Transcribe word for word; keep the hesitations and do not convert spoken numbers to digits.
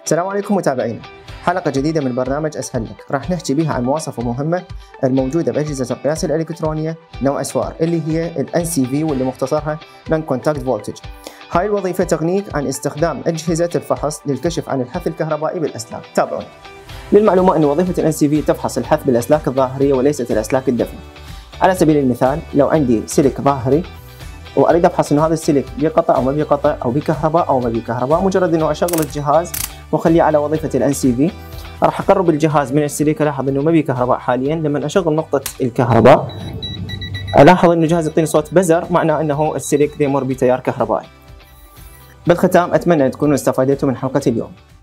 السلام عليكم متابعينا. حلقة جديدة من برنامج أسهل لك، راح نحكي بها عن مواصفة مهمة الموجودة بأجهزة القياس الإلكترونية نوع أسوار اللي هي ال إن سي في واللي مختصرها Non Contact Voltage. هاي الوظيفة تغنيك عن استخدام أجهزة الفحص للكشف عن الحث الكهربائي بالأسلاك. تابعوني. للمعلومة أن وظيفة ال إن سي في تفحص الحث بالأسلاك الظاهرية وليست الأسلاك الدفنة. على سبيل المثال لو عندي سلك ظاهري واريد افحص انه هذا السلك بيقطع او ما بيقطع او بكهرباء او ما بكهرباء، مجرد انه اشغل الجهاز واخليه على وظيفه ال إن سي في راح اقرب الجهاز من السلك، الاحظ انه ما بكهرباء حاليا. لما اشغل نقطه الكهرباء الاحظ انه الجهاز يعطيني صوت بزر، معناه انه السلك يمر بتيار كهربائي. بالختام اتمنى ان تكونوا استفادتوا من حلقه اليوم.